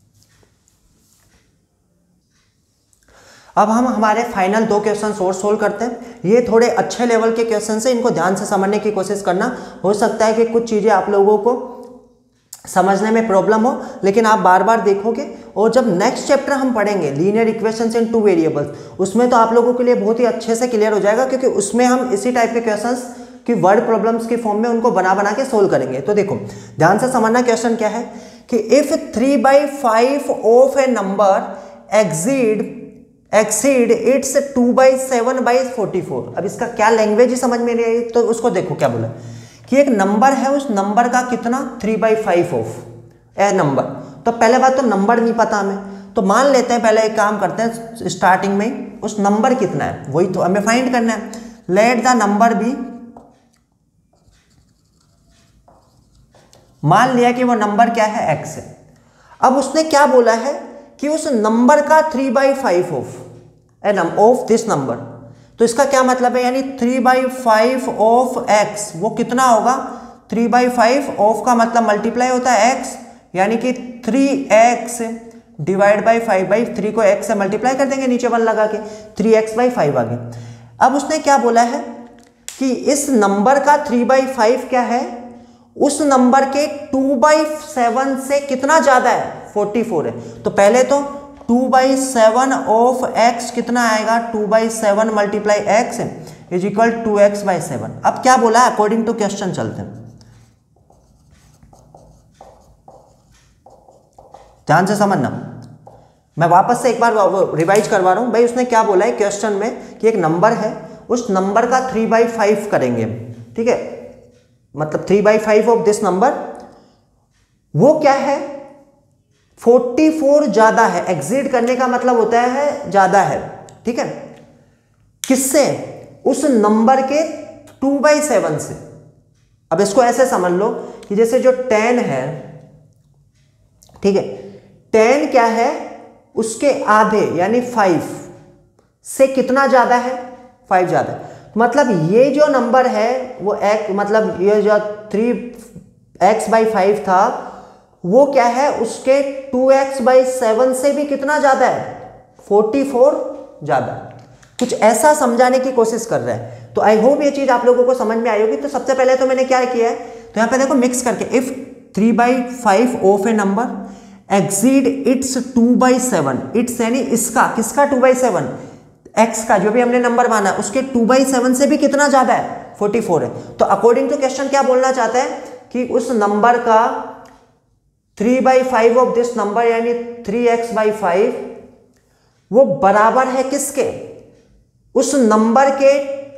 अब हम हमारे फाइनल दो क्वेश्चन और सोल्व करते हैं। ये थोड़े अच्छे लेवल के क्वेश्चन है, इनको ध्यान से समझने की कोशिश करना। हो सकता है कि कुछ चीज़ें आप लोगों को समझने में प्रॉब्लम हो, लेकिन आप बार बार देखोगे और जब नेक्स्ट चैप्टर हम पढ़ेंगे linear equations in two variables, उसमें तो आप लोगों के लिए बहुत ही अच्छे से क्लियर हो जाएगा, क्योंकि उसमें हम इसी टाइप के क्वेश्चंस की वर्ड प्रॉब्लम्स की फॉर्म में उनको बना बना के सोल्व करेंगे। तो देखो ध्यान से समझना, क्वेश्चन क्या है कि if three by five of a number exceed exceed its two by seven by forty four. अब इसका क्या लैंग्वेज ही समझ में नहीं आई, तो उसको देखो क्या बोला कि एक नंबर है, उस नंबर का कितना three by five of a number. तो पहले बात तो नंबर नहीं पता हमें, तो मान लेते हैं पहले एक काम करते हैं, स्टार्टिंग में उस नंबर कितना है वही तो हमें फाइंड करना है। लेट द नंबर बी, मान लिया कि वो नंबर क्या है एक्स है। अब उसने क्या बोला है कि उस नंबर का three by five of a number of this number. तो इसका क्या मतलब है, यानी three by five of x वो कितना होगा, थ्री बाई फाइव ऑफ का मतलब मल्टीप्लाई होता है एक्स, यानी कि three x divide by five by three को एक्स से मल्टीप्लाई कर देंगे नीचे वन लगा के, थ्री एक्स बाई फाइव आ गए। अब उसने क्या बोला है कि इस नंबर का थ्री बाई फाइव क्या है, उस नंबर के टू बाई सेवन से कितना ज्यादा है, फोर्टी फोर है। तो पहले तो two by seven of x कितना आएगा, two by seven multiply x is equal to x by seven. अब क्या बोला है अकॉर्डिंग टू क्वेश्चन, चलते हैं ध्यान से समझना। मैं वापस से एक बार रिवाइज करवा रहा हूं भाई। उसने क्या बोला है क्वेश्चन में कि एक नंबर है, उस नंबर का थ्री बाई फाइव करेंगे, ठीक है, मतलब three by five of this number, वो क्या है फोर्टी फोर ज्यादा है। एक्सीड करने का मतलब होता है ज्यादा है, ठीक है, किससे, उस नंबर के टू बाई सेवन से। अब इसको ऐसे समझ लो कि जैसे जो टेन है, ठीक है, टेन क्या है, उसके आधे यानी फाइव से कितना ज्यादा है, फाइव ज्यादा है। मतलब ये जो नंबर है वो एक, मतलब ये जो थ्री एक्स बाई फाइव था वो क्या है, उसके टू एक्स बाई सेवन से भी कितना ज्यादा है, फोर्टी फोर ज्यादा। कुछ ऐसा समझाने की कोशिश कर रहा है। तो आई होप ये चीज आप लोगों को समझ में आई होगी। तो सबसे पहले तो मैंने क्या किया है, तो यहाँ पे देखो मिक्स करके, if three by five of a number exceed its two by seven, its यानी इसका, किसका टू बाई सेवन, एक्स का जो भी हमने नंबर माना है उसके टू बाई सेवन से भी कितना ज्यादा है, फोर्टी फोर है। तो अकॉर्डिंग टू क्वेश्चन क्या बोलना चाहता है कि उस नंबर का three by five of this number यानी थ्री एक्स बाई फाइव वो बराबर है किसके, उस नंबर के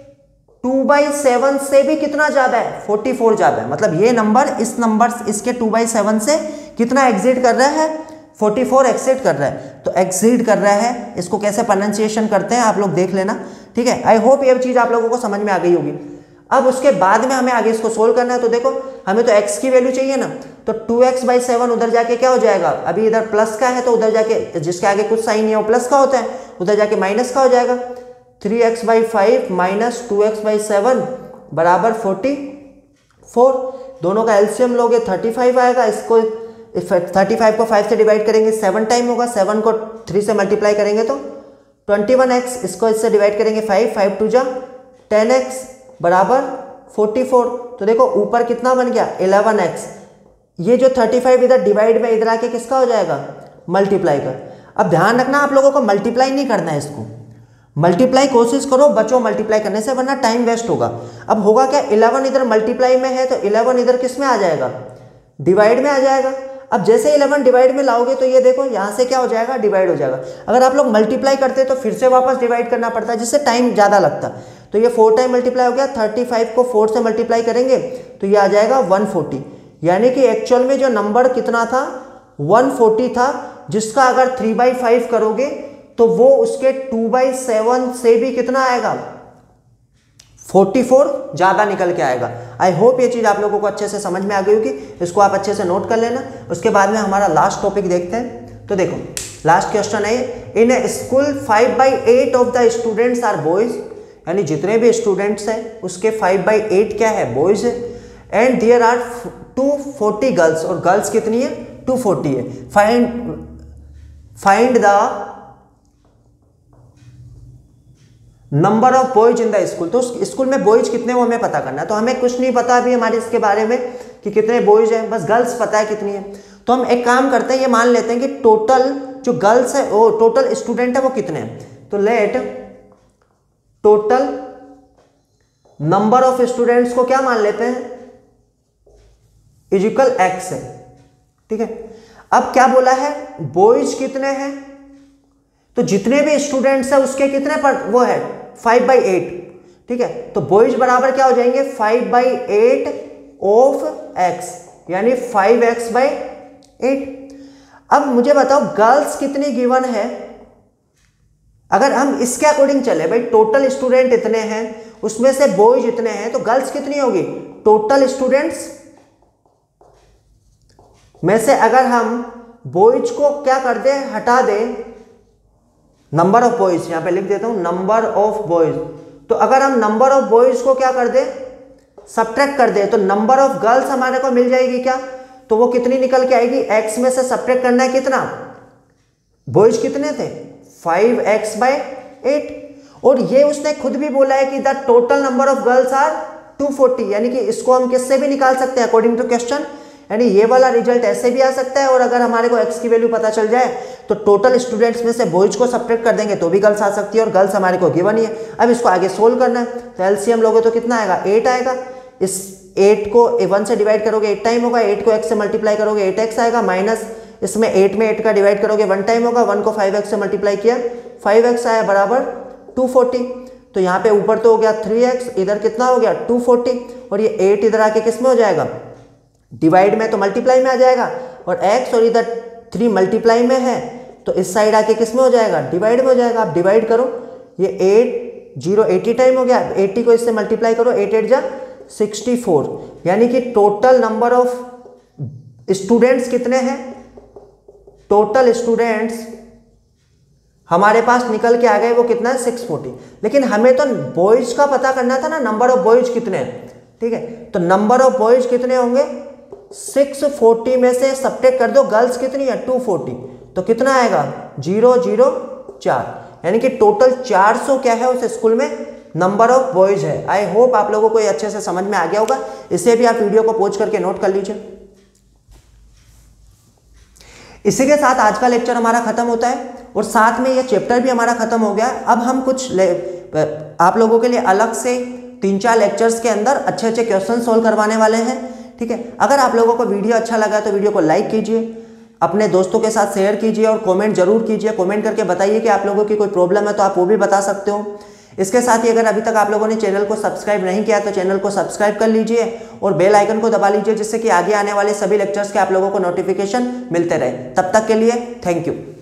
टू बाई सेवन से भी कितना ज्यादा है, फोर्टी फोर ज्यादा है। मतलब ये नंबर इस नंबर इसके टू बाई सेवन से कितना एक्सीड कर रहा है, फोर्टी फोर एक्सीड कर रहा है। तो एक्सीड कर रहा है, इसको कैसे प्रोनाउंसिएशन करते हैं आप लोग देख लेना, ठीक है। आई होप ये चीज आप लोगों को समझ में आ गई होगी। अब उसके बाद में हमें आगे इसको सोल्व करना है। तो देखो हमें तो x की वैल्यू चाहिए ना, तो टू एक्स बाई सेवन उधर जाके क्या हो जाएगा, अभी इधर प्लस का है तो उधर जाके जिसके आगे कुछ साइन नहीं है वो प्लस का होता है, उधर जाके माइनस का हो जाएगा। Three x by five minus two x by seven बराबर फोर्टी फोर। दोनों का एलसीएम लोगे थर्टी फाइव आएगा। इसको थर्टी फाइव को फाइव से डिवाइड करेंगे सेवन टाइम होगा, सेवन को थ्री से मल्टीप्लाई करेंगे तो ट्वेंटी वन एक्स, इसको इससे डिवाइड करेंगे फाइव, फाइव टू जा टेन एक्स बराबर फोर्टी फोर। तो देखो ऊपर कितना बन गया, इलेवन एक्स। ये जो थर्टी फाइव इधर डिवाइड में इधर आके किसका हो जाएगा, मल्टीप्लाई का। अब ध्यान रखना आप लोगों को मल्टीप्लाई नहीं करना है, इसको मल्टीप्लाई कोशिश करो, बचो मल्टीप्लाई करने से, वरना टाइम वेस्ट होगा। अब होगा क्या, इलेवन इधर मल्टीप्लाई में है तो इलेवन इधर किस में आ जाएगा, डिवाइड में आ जाएगा। अब जैसे इलेवन डिवाइड में लाओगे तो ये देखो यहाँ से क्या हो जाएगा, डिवाइड हो जाएगा। अगर आप लोग मल्टीप्लाई करते तो फिर से वापस डिवाइड करना पड़ता है, जिससे टाइम ज़्यादा लगता। तो ये फोर टाइम मल्टीप्लाई हो गया, थर्टी फाइव को फोर से मल्टीप्लाई करेंगे तो ये आ जाएगा वन फोर्टी। यानी कि एक्चुअल में जो नंबर कितना था, वन फोर्टी था, जिसका अगर थ्री बाई फाइव करोगे तो वो उसके टू बाई सेवन से भी कितना आएगा, फोर्टी फोर ज़्यादा निकल के आएगा। आई होप ये चीज़ आप लोगों को अच्छे से समझ में आ गई होगी। इसको आप अच्छे से नोट कर लेना। उसके बाद में हमारा लास्ट टॉपिक देखते हैं, तो देखो लास्ट क्वेश्चन है, in a school five by eight of the students are boys, यानी जितने भी स्टूडेंट्स हैं उसके फाइव बाई एट क्या है, बॉयज है। And there are two forty girls, और गर्ल्स कितनी है, टू फोर्टी है। Find find the number of boys in the school. तो स्कूल में बॉयज कितने वो हमें पता करना है। तो हमें कुछ नहीं पता अभी हमारे इसके बारे में कि कितने बॉयज हैं, बस गर्ल्स पता है कितनी है। तो हम एक काम करते हैं, ये मान लेते हैं कि टोटल जो गर्ल्स है वो टोटल स्टूडेंट है वो कितने हैं। तो let total number of students को क्या मान लेते हैं, इज इक्वल एक्स है, ठीक है। अब क्या बोला है, बॉयज कितने हैं, तो जितने भी स्टूडेंट्स है उसके कितने पर वो है, फाइव बाई एट, ठीक है। तो बॉयज बराबर क्या हो जाएंगे, five by eight of x, यानी फाइव एक्स बाई एट। अब मुझे बताओ गर्ल्स कितनी गिवन है। अगर हम इसके अकॉर्डिंग चले, भाई टोटल स्टूडेंट इतने हैं उसमें से बॉयज इतने हैं, तो गर्ल्स कितनी होगी, टोटल स्टूडेंट्स में से अगर हम बॉयज को क्या कर दें, हटा दें, नंबर ऑफ बॉयज यहां पे लिख देता हूं, नंबर ऑफ बॉयज। तो अगर हम नंबर ऑफ बॉयज को क्या कर दें, सब्ट्रैक्ट कर दें, तो नंबर ऑफ गर्ल्स हमारे को मिल जाएगी क्या, तो वो कितनी निकल के आएगी, एक्स में से सब्ट्रैक्ट करना है कितना, बॉयज कितने थे, फाइव एक्स बाई एट। और ये उसने खुद भी बोला है कि the total number of girls are two forty, यानी कि इसको हम किससे भी निकाल सकते हैं अकॉर्डिंग टू क्वेश्चन, यानी ये वाला रिजल्ट ऐसे भी आ सकता है। और अगर हमारे को एक्स की वैल्यू पता चल जाए तो टोटल स्टूडेंट्स में से बॉयज को सब्ट्रैक्ट कर देंगे तो भी गर्ल्स आ सकती है, और गर्ल्स हमारे को गिवन ही है। अब इसको आगे सोल्व करना है, तो एलसीएम लोगे तो कितना आएगा, एट आएगा। इस एट को वन से डिवाइड करोगे एट टाइम होगा, एट को एक्स से मल्टीप्लाई करोगे एट एक्स आएगा, माइनस इसमें एट में एट का डिवाइड करोगे वन टाइम होगा, वन को फाइव एक्स से मल्टीप्लाई किया फाइव एक्स आया बराबर टू फोर्टी। तो यहाँ पे ऊपर तो हो गया थ्री एक्स, इधर कितना हो गया टू फोर्टी, और ये एट इधर आके किस में हो जाएगा, डिवाइड में तो मल्टीप्लाई में आ जाएगा, और x और इधर थ्री मल्टीप्लाई में है तो इस साइड आके किस में हो जाएगा, डिवाइड में हो जाएगा। आप डिवाइड करो, ये एट जीरो एटी टाइम हो गया, एटी को इससे मल्टीप्लाई करो, एट एट जा सिक्सटी फोर, यानी कि टोटल नंबर ऑफ स्टूडेंट्स कितने हैं, टोटल स्टूडेंट्स हमारे पास निकल के आ गए वो कितना है, सिक्स फोर्टी। लेकिन हमें तो बॉयज का पता करना था ना, नंबर ऑफ बॉयज कितने हैं, ठीक है। तो नंबर ऑफ बॉयज कितने होंगे, सिक्स फोर्टी में से सब्ट्रैक्ट कर दो गर्ल्स कितनी है, टू फोर्टी, तो कितना आएगा, जीरो जीरो चार, यानी कि टोटल चार सौ क्या है उस स्कूल में नंबर ऑफ बॉयज है। आई होप आप लोगों को ये अच्छे से समझ में आ गया होगा। इसे भी आप वीडियो को पॉज करके नोट कर लीजिए। इसी के साथ आज का लेक्चर हमारा खत्म होता है, और साथ में ये चैप्टर भी हमारा खत्म हो गया। अब हम कुछ आप लोगों के लिए अलग से तीन चार लेक्चर्स के अंदर अच्छे अच्छे क्वेश्चन सोल्व करवाने वाले हैं, ठीक है। अगर आप लोगों को वीडियो अच्छा लगा तो वीडियो को लाइक कीजिए, अपने दोस्तों के साथ शेयर कीजिए, और कमेंट जरूर कीजिए। कमेंट करके बताइए कि आप लोगों की कोई प्रॉब्लम है तो आप वो भी बता सकते हो। इसके साथ ही अगर अभी तक आप लोगों ने चैनल को सब्सक्राइब नहीं किया तो चैनल को सब्सक्राइब कर लीजिए और बेल आइकन को दबा लीजिए, जिससे कि आगे आने वाले सभी लेक्चर्स के आप लोगों को नोटिफिकेशन मिलते रहे। तब तक के लिए थैंक यू।